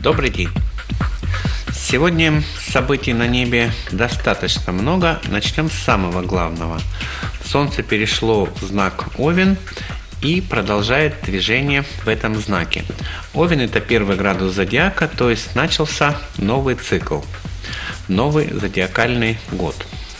Добрый день! Сегодня событий на небе достаточно много. Начнем с самого главного. Солнце перешло в знак Овен и продолжает движение в этом знаке. Овен — это первый градус зодиака, то есть начался новый цикл, новый зодиакальный год.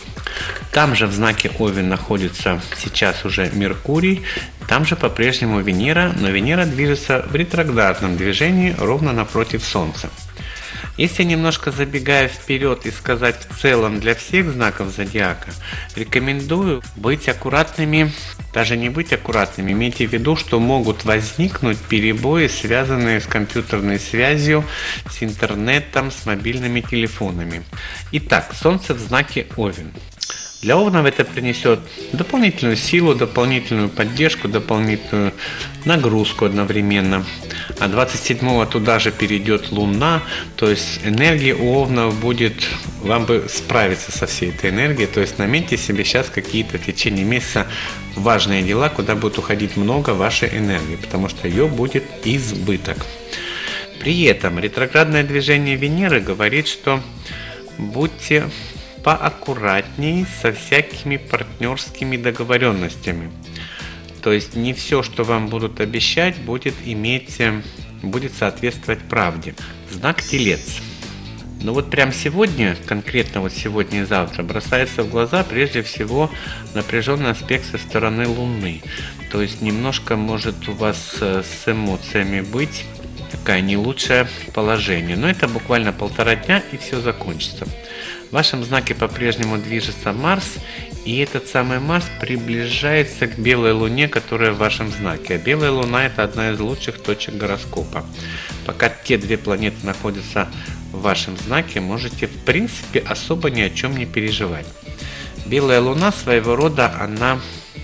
Там же в знаке Овен находится сейчас уже Меркурий, там же по-прежнему Венера, но Венера движется в ретроградном движении ровно напротив Солнца. Если немножко забегая вперед и сказать в целом для всех знаков зодиака, рекомендую быть аккуратными, даже не быть аккуратными, имейте в виду, что могут возникнуть перебои, связанные с компьютерной связью, с интернетом, с мобильными телефонами. Итак, Солнце в знаке Овен. Для овнов это принесет дополнительную силу, дополнительную поддержку, дополнительную нагрузку одновременно. А 27-го туда же перейдет Луна, то есть энергия у овнов будет, вам бы справиться со всей этой энергией, то есть наметьте себе сейчас какие-то в течение месяца важные дела, куда будет уходить много вашей энергии, потому что ее будет избыток. При этом ретроградное движение Венеры говорит, что будьте поаккуратней со всякими партнерскими договоренностями. То есть не все, что вам будут обещать, будет соответствовать правде. Знак Телец. Но вот прямо сегодня, конкретно вот сегодня и завтра, бросается в глаза прежде всего напряженный аспект со стороны Луны. То есть немножко может у вас с эмоциями быть такое не лучшее положение. Но это буквально 1,5 дня и все закончится. В вашем знаке по-прежнему движется Марс, и этот самый Марс приближается к белой Луне, которая в вашем знаке. А белая Луна — это одна из лучших точек гороскопа. Пока те две планеты находятся в вашем знаке, можете в принципе особо ни о чем не переживать. Белая Луна своего рода, она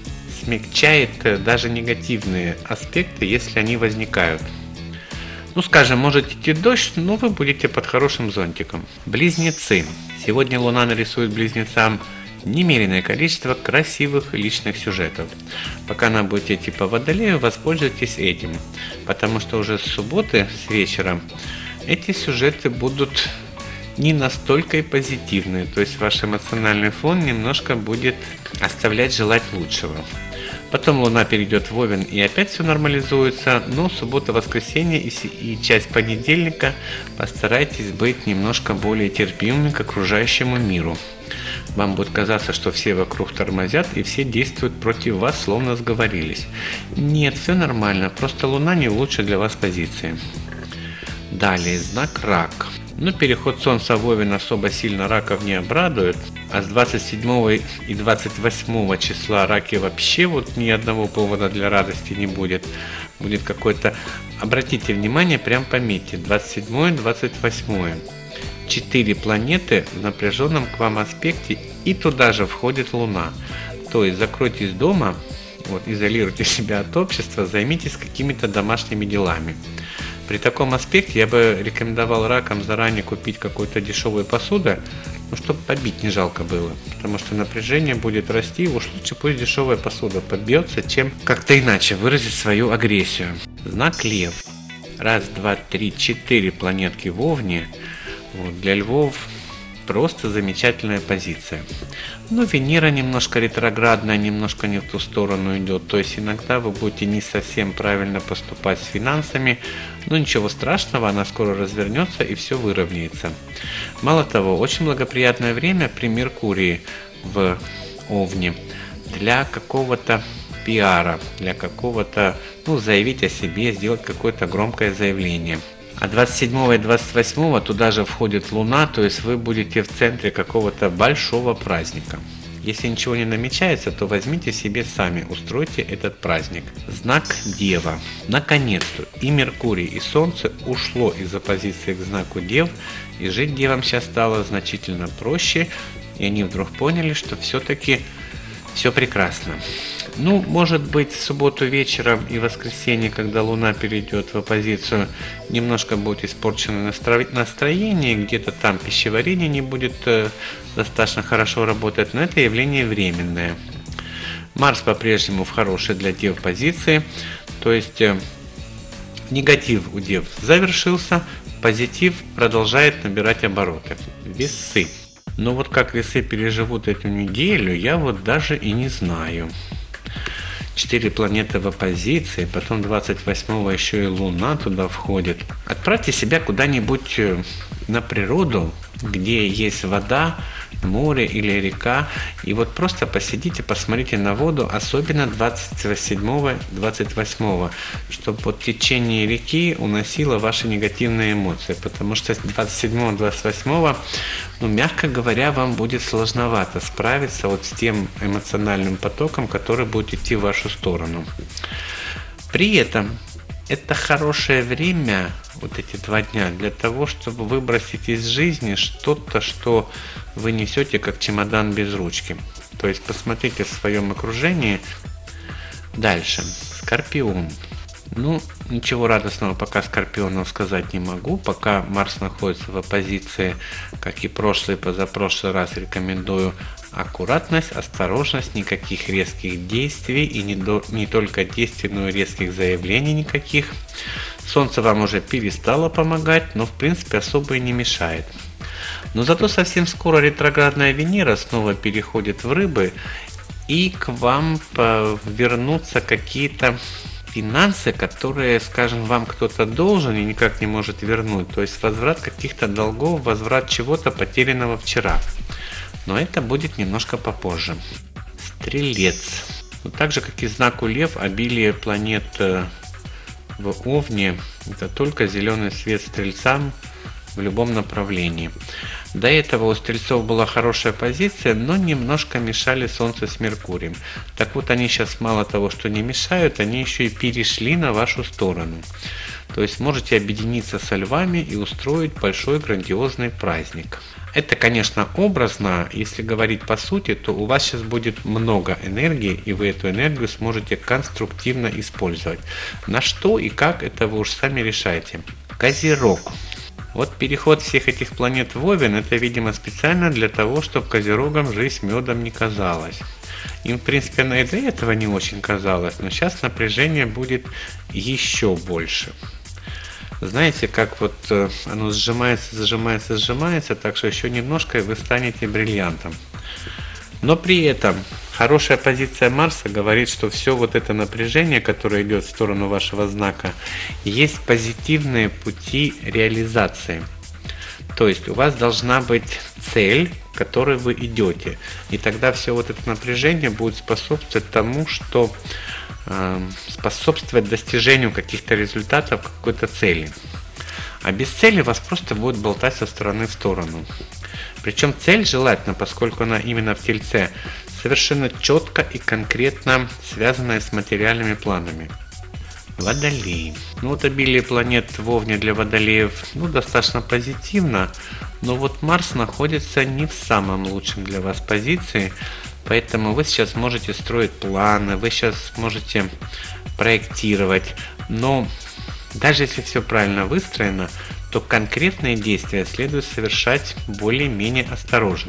смягчает даже негативные аспекты, если они возникают. Ну, скажем, может идти дождь, но вы будете под хорошим зонтиком. Близнецы. Сегодня Луна нарисует близнецам немереное количество красивых личных сюжетов. Пока она будет идти по Водолею, воспользуйтесь этим, потому что уже с субботы, с вечера, эти сюжеты будут не настолько и позитивные, то есть ваш эмоциональный фон немножко будет оставлять желать лучшего. Потом Луна перейдет в Овен и опять все нормализуется, но суббота, воскресенье и часть понедельника постарайтесь быть немножко более терпимыми к окружающему миру. Вам будет казаться, что все вокруг тормозят и все действуют против вас, словно сговорились. Нет, все нормально, просто Луна не в лучшей для вас позиции. Далее, знак Рак. Но переход Солнца в Овен особо сильно раков не обрадует, а с 27 и 28 числа раки вообще вот ни одного повода для радости не будет. Будет какой-то, обратите внимание, прям пометьте, 27 и 28. 4 планеты в напряженном к вам аспекте, и туда же входит Луна. То есть закройтесь дома, вот, изолируйте себя от общества, займитесь какими-то домашними делами. При таком аспекте я бы рекомендовал ракам заранее купить какую-то дешевую посуду, ну, чтобы побить не жалко было, потому что напряжение будет расти, уж лучше пусть дешевая посуда побьется, чем как-то иначе выразить свою агрессию. Знак Лев. 1, 2, 3, 4 планетки в Овне. Вот, для львов просто замечательная позиция. Но Венера немножко ретроградная, немножко не в ту сторону идет. То есть иногда вы будете не совсем правильно поступать с финансами. Но ничего страшного, она скоро развернется и все выровняется. Мало того, очень благоприятное время при Меркурии в Овне для какого-то пиара, для какого-то, заявить о себе, сделать какое-то громкое заявление. А 27 и 28 туда же входит Луна, то есть вы будете в центре какого-то большого праздника. Если ничего не намечается, то возьмите себе сами, устройте этот праздник. Знак Дева. Наконец-то и Меркурий, и Солнце ушло из оппозиции к знаку Дев, и жить девам сейчас стало значительно проще, и они вдруг поняли, что все-таки все прекрасно. Может быть, в субботу вечером и воскресенье, когда Луна перейдет в оппозицию, немножко будет испорчено настроение, где-то там пищеварение не будет достаточно хорошо работать, но это явление временное. Марс по-прежнему в хорошей для Дев позиции, то есть негатив у Дев завершился, позитив продолжает набирать обороты. Весы. Но вот как весы переживут эту неделю, я вот даже и не знаю. 4 планеты в оппозиции, потом 28-го еще и Луна туда входит. Отправьте себя куда-нибудь на природу, где есть вода, море или река, и вот просто посидите, посмотрите на воду, особенно 27-28, чтобы вот течение реки уносило ваши негативные эмоции, потому что с 27-28, ну, мягко говоря, вам будет сложновато справиться вот с тем эмоциональным потоком, который будет идти в вашу сторону. При этом это хорошее время, вот эти 2 дня, для того, чтобы выбросить из жизни что-то, что вы несете как чемодан без ручки. То есть посмотрите в своем окружении. Дальше. Скорпион. Ну, ничего радостного пока Скорпионов сказать не могу. Пока Марс находится в оппозиции, как и прошлый, позапрошлый раз, рекомендую аккуратность, осторожность, никаких резких действий и не только действий, но и резких заявлений никаких. Солнце вам уже перестало помогать, но в принципе особо и не мешает. Но зато совсем скоро ретроградная Венера снова переходит в Рыбы, и к вам вернутся какие-то финансы, которые, скажем, вам кто-то должен и никак не может вернуть. То есть возврат каких-то долгов, возврат чего-то потерянного вчера. Но это будет немножко попозже. Стрелец. Ну, так же, как и знаку Лев, обилие планет в Овне – это только зеленый свет стрельцам в любом направлении. До этого у стрельцов была хорошая позиция, но немножко мешали Солнце с Меркурием. Так вот, они сейчас мало того, что не мешают, они еще и перешли на вашу сторону. То есть можете объединиться со львами и устроить большой грандиозный праздник. Это, конечно, образно. Если говорить по сути, то у вас сейчас будет много энергии, и вы эту энергию сможете конструктивно использовать. На что и как, это вы уж сами решайте. Козерог. Вот переход всех этих планет в Овен, это, видимо, специально для того, чтобы Козерогам жизнь медом не казалась. Им, в принципе, она и до этого не очень казалось, но сейчас напряжение будет еще больше. Знаете, как вот оно сжимается, так что еще немножко и вы станете бриллиантом. Но при этом хорошая позиция Марса говорит, что все вот это напряжение, которое идет в сторону вашего знака, есть позитивные пути реализации. То есть у вас должна быть цель, к которой вы идете. И тогда все вот это напряжение будет способствовать тому, что способствовать достижению каких-то результатов какой-то цели. А без цели вас просто будет болтать со стороны в сторону. Причем цель желательно, поскольку она именно в Тельце, совершенно четко и конкретно связанная с материальными планами. Водолей. Ну вот обилие планет в Овне для Водолеев достаточно позитивно, но вот Марс находится не в самом лучшем для вас позиции, поэтому вы сейчас можете строить планы, вы сейчас можете проектировать, но даже если все правильно выстроено, то конкретные действия следует совершать более-менее осторожно.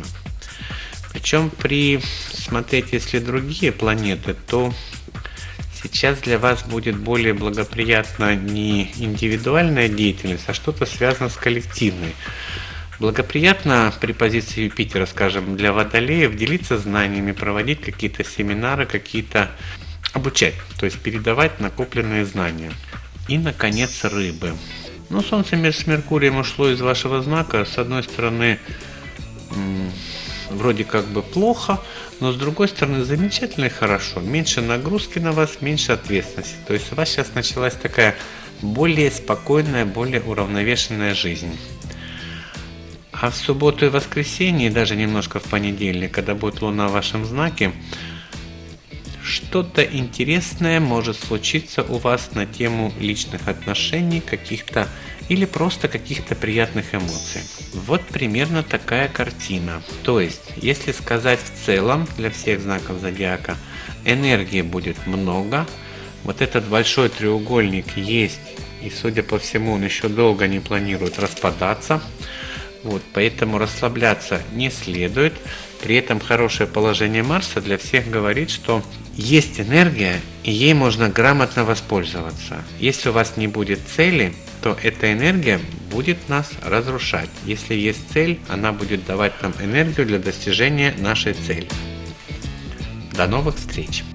Причем смотреть, если другие планеты, то сейчас для вас будет более благоприятна не индивидуальная деятельность, а что-то связано с коллективной. Благоприятно при позиции Юпитера, скажем, для Водолеев делиться знаниями, проводить какие-то семинары, обучать, то есть передавать накопленные знания. И, наконец, Рыбы. Солнце с Меркурием ушло из вашего знака. С одной стороны, вроде как бы плохо, но с другой стороны, замечательно и хорошо. Меньше нагрузки на вас, меньше ответственности. То есть у вас сейчас началась такая более спокойная, более уравновешенная жизнь. А в субботу и воскресенье, и даже немножко в понедельник, когда будет Луна в вашем знаке, что-то интересное может случиться у вас на тему личных отношений, каких-то или просто каких-то приятных эмоций. Вот примерно такая картина. То есть, если сказать в целом для всех знаков зодиака, энергии будет много. Вот этот большой треугольник есть, и, судя по всему, он еще долго не планирует распадаться. Поэтому расслабляться не следует. При этом хорошее положение Марса для всех говорит, что есть энергия, и ей можно грамотно воспользоваться. Если у вас не будет цели, то эта энергия будет нас разрушать. Если есть цель, она будет давать нам энергию для достижения нашей цели. До новых встреч!